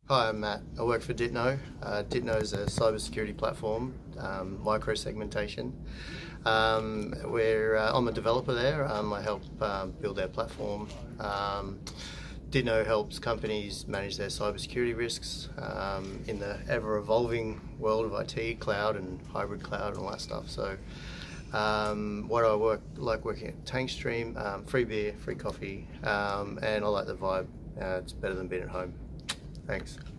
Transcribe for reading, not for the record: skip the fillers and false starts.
Hi, I'm Matt. I work for Ditno. Ditno is a cybersecurity platform, micro-segmentation. I'm a developer there. I help build their platform. Ditno helps companies manage their cybersecurity risks in the ever-evolving world of IT, cloud and hybrid cloud and all that stuff. So what I like working at Tankstream, free beer, free coffee, and I like the vibe. It's better than being at home. Thanks.